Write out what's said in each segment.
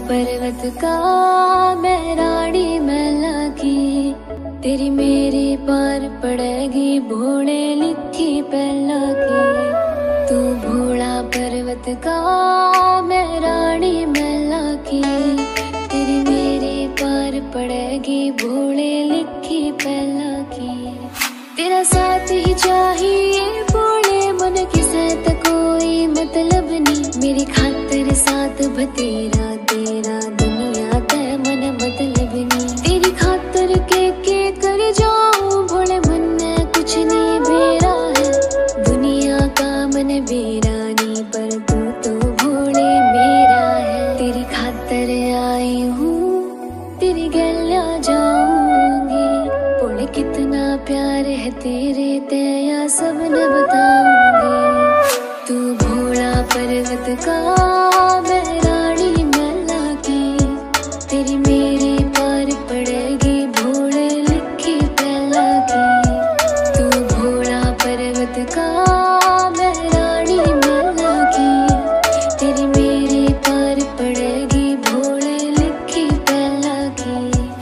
पर्वत का मैं रानी मैला की, तेरी मेरी पार पड़ेगी भोले लिखी पहला की। तू भोला पर्वत का मैं रानी मैला की, तेरी मेरी पार पड़ेगी भोले लिखी पहला की। तेरा साथ ही चाहिए भोले मन की सहत कोई मतलब नहीं, मेरी खातिर साथ बतेरा तेरा दुनिया तय मन मतलब नहीं। तेरी खातिर के कर जाऊं भोले मन में कुछ नहीं बेरा है, दुनिया का मन बेरा नहीं पर तू तो भोले मेरा है। तेरी खातिर आई हूँ तेरी गलिया जाऊंगी, भोले कितना प्यार है तेरे तेया सब न बताऊंगी। तू भोला पर्वत का मैं रानी मैला की, तेरी मेरी पार पड़ेगी भोले लिखी पहला की। तू भोला पर्वत का मैं रानी मैला की, तेरी मेरी पार पड़ेगी भोले लिखी पहला की।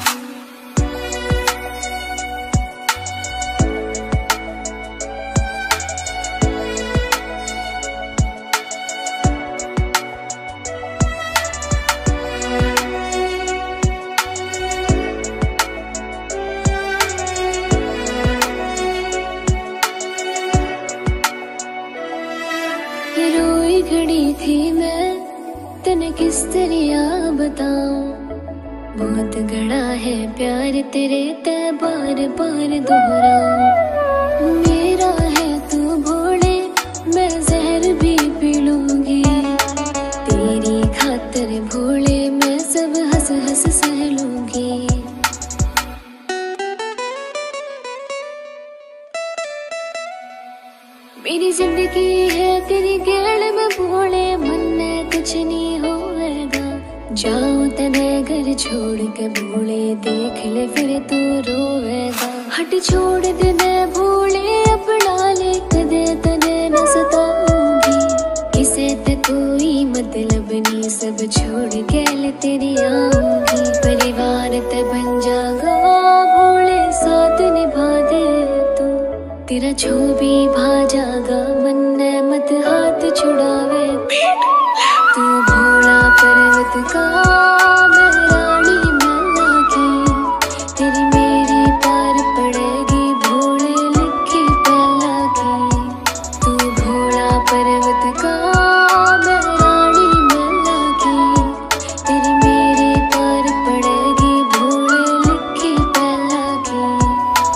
रोई खड़ी थी मैं तने किस तरह बताऊं, बहुत गड़ा है प्यार तेरे ते बार बार दोहराऊं। मेरा है तू भोले मैं जहर भी पी लूंगी, तेरी खातिर भोले मैं सब हंस हंस सह लूंगी। मेरी जिंदगी है तेरी गेड़ में भोले मन में कुछ नहीं होएगा, जाऊं तने घर छोड़ के भोले देख ले फिर तू रोएगा। हट छोड़ दे मैं भोले अपना ले कदे तने न सताऊंगी, किसे ते कोई मतलब नहीं सब छोड़ के ले तेरी आऊंगी। परिवार ते बन जागा भोले साथ निभा दे तू, तेरा जो भी भा जागा मन ने मत हाथ छुड़ावे। तू भोला पर्वत का मैं रानी मैला की, तेरी मेरी पार पड़ेगी भोले लिखी पहला की। तू भोला पर्वत का मैं रानी मैला की, तेरी मेरी पार पड़ेगी भोले लिखी पहला की।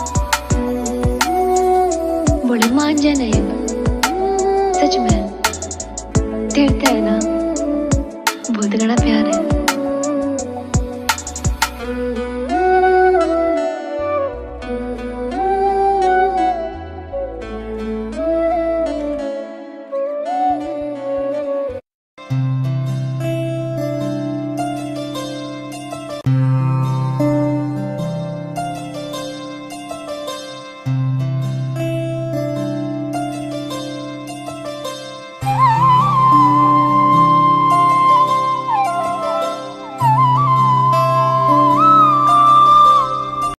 भोले मान जाना है सच में तेरे है ना, बहुत बड़ा प्यार है।